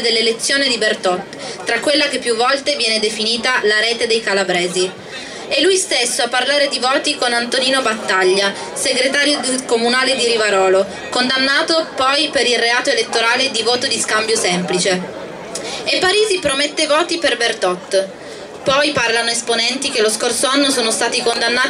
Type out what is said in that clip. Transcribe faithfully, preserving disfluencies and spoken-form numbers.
dell'elezione di Bertot, tra quella che più volte viene definita la rete dei calabresi. È lui stesso a parlare di voti con Antonino Battaglia, segretario comunale di Rivarolo, condannato poi per il reato elettorale di voto di scambio semplice. E Parisi promette voti per Bertot. Poi parlano esponenti che lo scorso anno sono stati condannati